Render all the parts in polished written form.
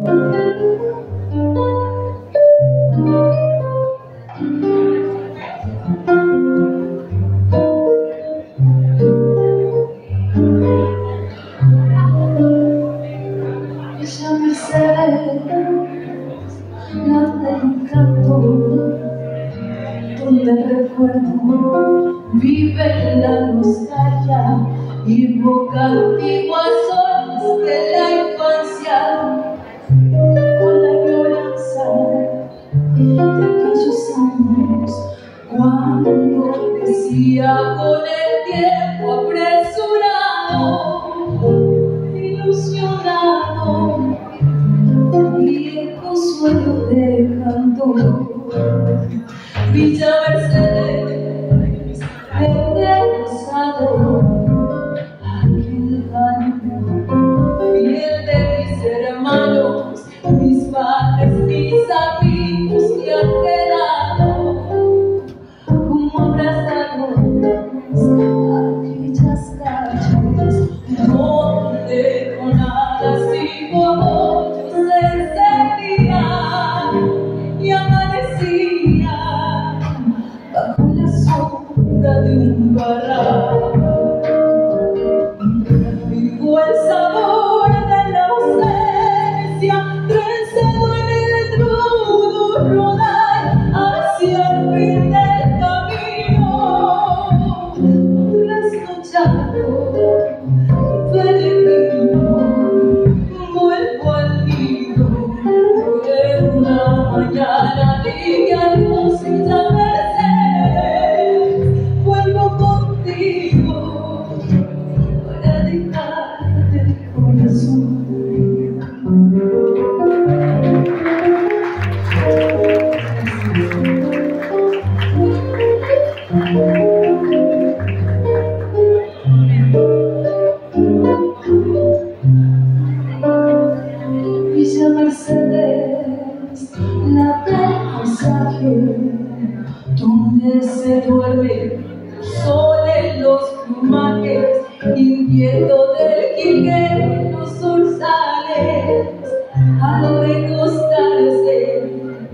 Ella me cede la del canto, donde el recuerdo vive la nostalgia, invoca antiguas horas de la infancia, con la ignorancia de aquellos años, cuando decía con el tiempo apresurado, ilusionado, viejo sueño de canto. Villa Mercedes, verde rosado, aquel baño, piel de mis hermanos, mis padres, mis amigos que han quedado como abrazados aquellas calles donde con alas y cogollos se encendían y amanecían bajo la sombra de un barranco. Vivo el sabor de la ausencia, trenzado en el rudo rodar hacia el fin del camino, trasnochado, peregrino, vuelvo al nido de una mañana limpia, luz y ya Mercedes, vuelvo contigo para dejarte el corazón. Villa Mercedes, la del paisaje, donde se duerme el sol en los plumajes, inquieto del jilguero en los zorzales, al recostarse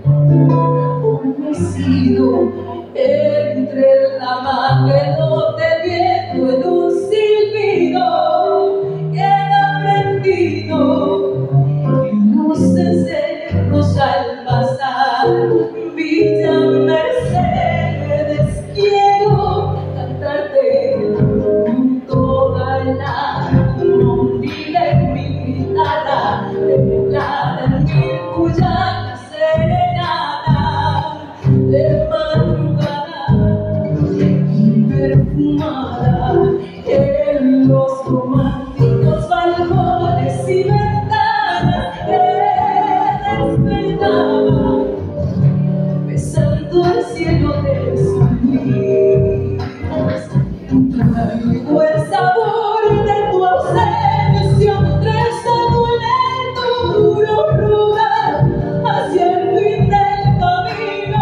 adormecido entre el ramaje donde viento en un silbido queda prendido en los cencerros al pasar. Villa Mercedes, quiero cantarte con toda la mondila en mi guitarra, templada en mi cuyana serenata, de madrugada y perfumada en los románticos balcones y ventanas que despertaban, besando el cielo de sus niños. Traigo el sabor de tu ausencia, trenzado en el duro rodar hacia el fin del camino,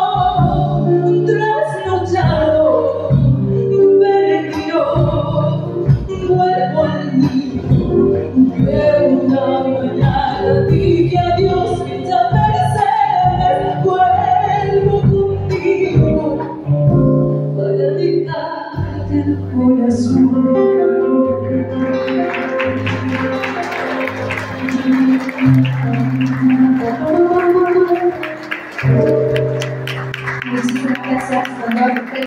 trasnochado, peregrino, vuelvo al nido de una mañana, dije adiós, Villa Mercedes, vuelvo contigo para dictarte el corazón. Muchas gracias.